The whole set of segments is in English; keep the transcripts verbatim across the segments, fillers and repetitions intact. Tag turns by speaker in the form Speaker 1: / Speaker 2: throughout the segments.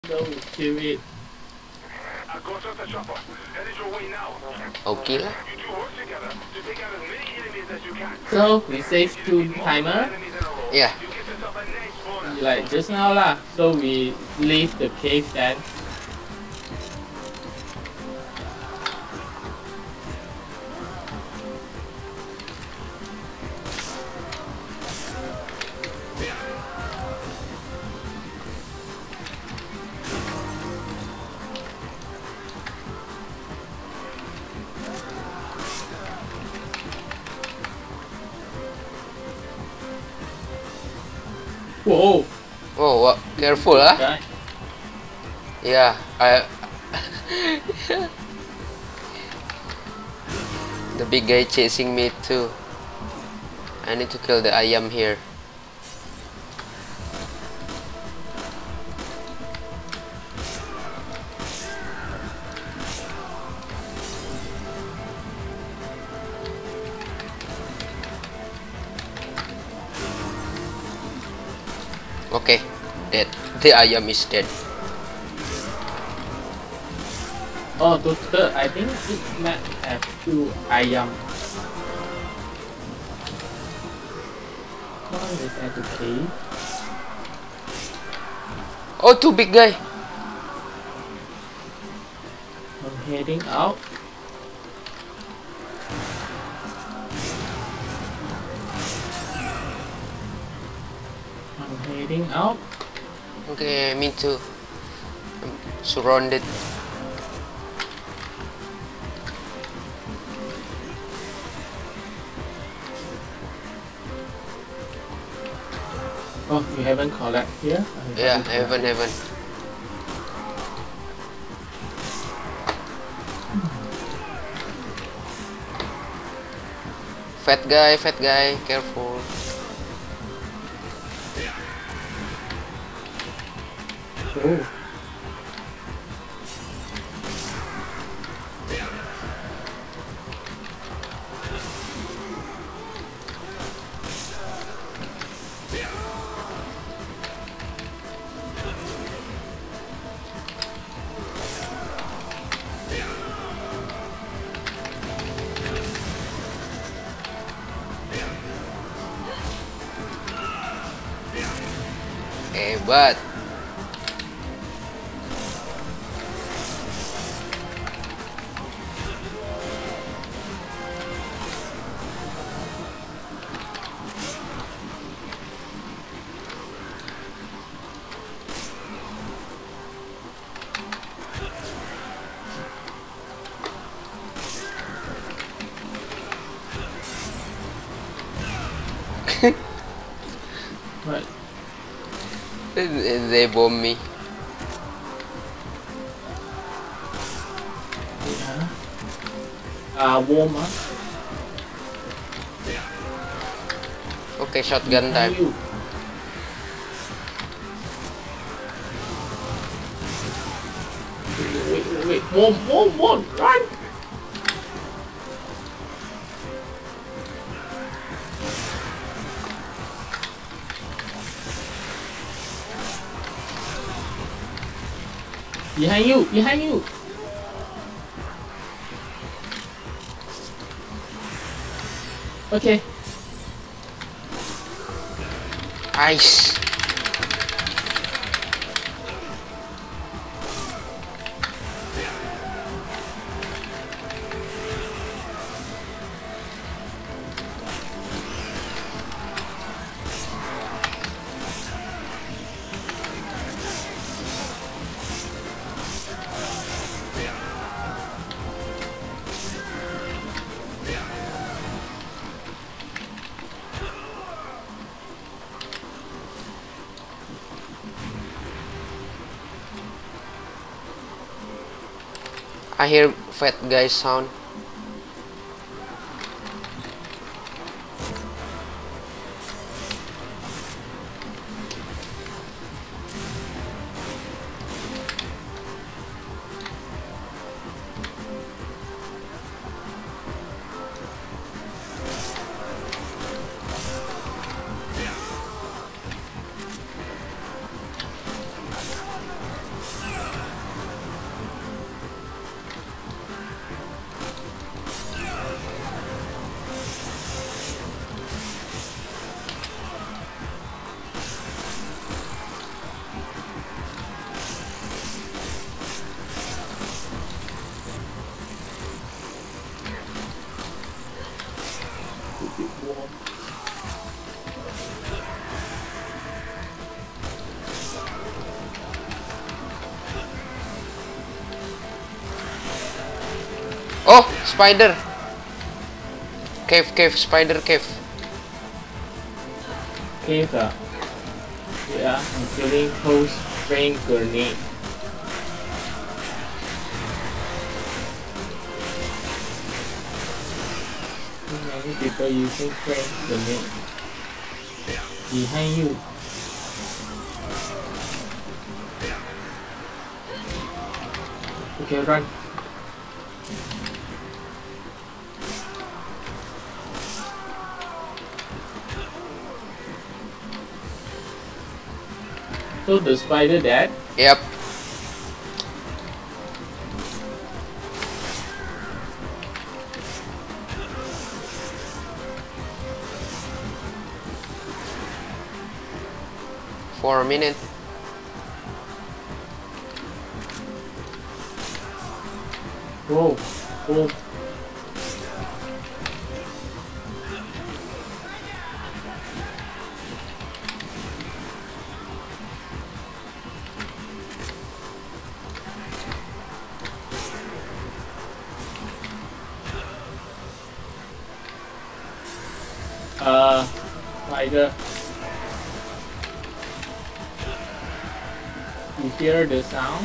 Speaker 1: So we kill it.
Speaker 2: I got off the chopper. Headed your way now.
Speaker 3: Okay lah.
Speaker 2: You two work together to take out as many enemies as you can.
Speaker 1: So we save two timer.
Speaker 2: Enemies in a row.
Speaker 3: Yeah.
Speaker 2: You get yourself a nice bonus.
Speaker 1: Like just now lah. So we leave the cave then. Whoa!
Speaker 3: Oh, what? Careful ah.
Speaker 1: Guy.
Speaker 3: Yeah, I. The big guy chasing me too. I need to kill the ayam here. Okay, dead. The ayam is dead.
Speaker 1: Oh, total. I think this map have two ayam. One is at the cave.
Speaker 3: Oh, two big guy.
Speaker 1: I'm heading out. I'm heading out.
Speaker 3: Okay, me too. I'm surrounded.
Speaker 1: Oh, you haven't collect here?
Speaker 3: Yeah, heaven, heaven. Fat guy, fat guy, careful.
Speaker 1: Oh.
Speaker 3: Hebat.
Speaker 1: What?
Speaker 3: They bomb me.
Speaker 1: Yeah. Uh, warm up.
Speaker 3: Okay, shotgun time.
Speaker 1: You. Wait, wait, wait. Warm, warm, warm. Run! Behind you! Behind you! Okay.
Speaker 3: Ice. I hear fat guy sound. Oh, spider. Cave, cave, spider cave.
Speaker 1: Cave, uh, yeah, I'm killing post flame grenade. Too many people using flame grenade. Behind you. Okay, run. So the spider dead?
Speaker 3: Yep. For a minute.
Speaker 1: Whoa, whoa. Uh, spider. You hear the sound?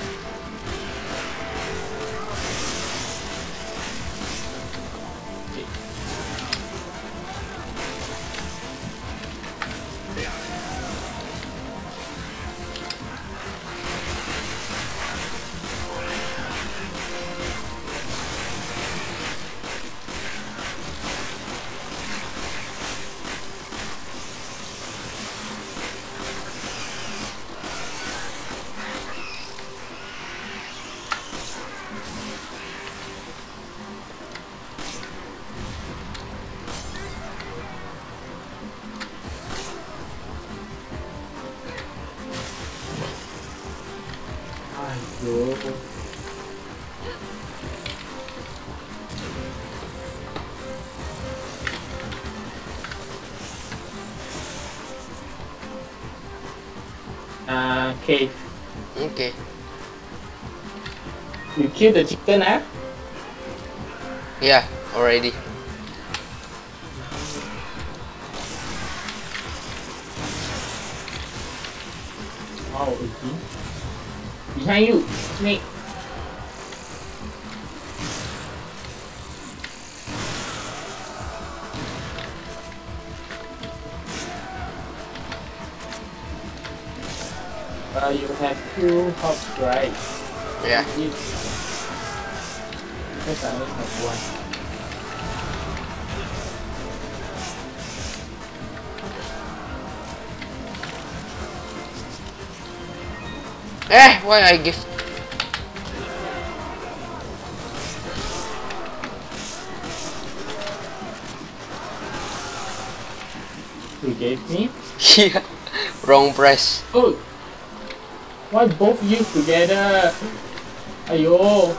Speaker 1: Aduh. Uh, cave.
Speaker 3: Okay.
Speaker 1: You kill the chicken, eh?
Speaker 3: Yeah, already.
Speaker 1: Wow, okay. Behind you, snake. Uh, you have two hops, right?
Speaker 3: Yeah.
Speaker 1: You, because I only have one.
Speaker 3: Eh, why I give?
Speaker 1: You gave me?
Speaker 3: Yeah. Wrong press.
Speaker 1: Oh! Why both you together? Ayo!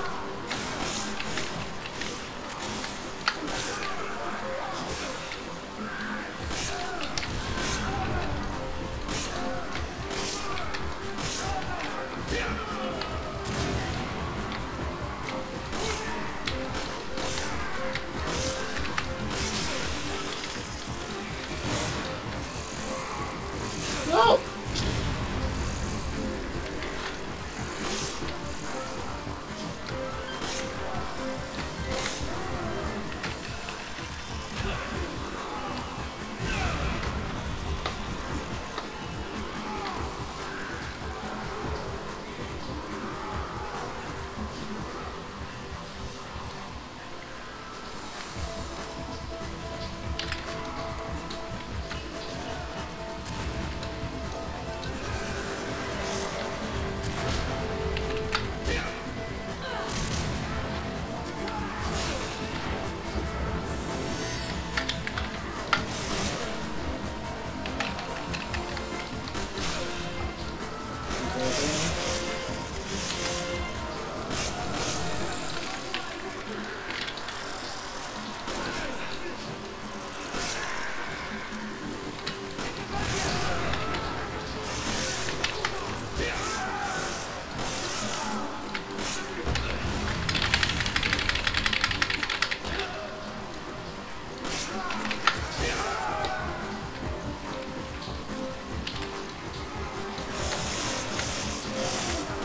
Speaker 1: No!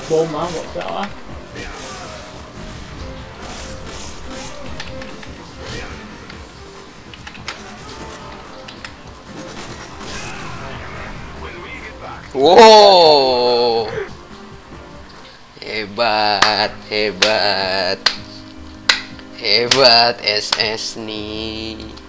Speaker 1: bom á, bom sợ á.
Speaker 3: Wow, hebat, hebat, hebat S S nih.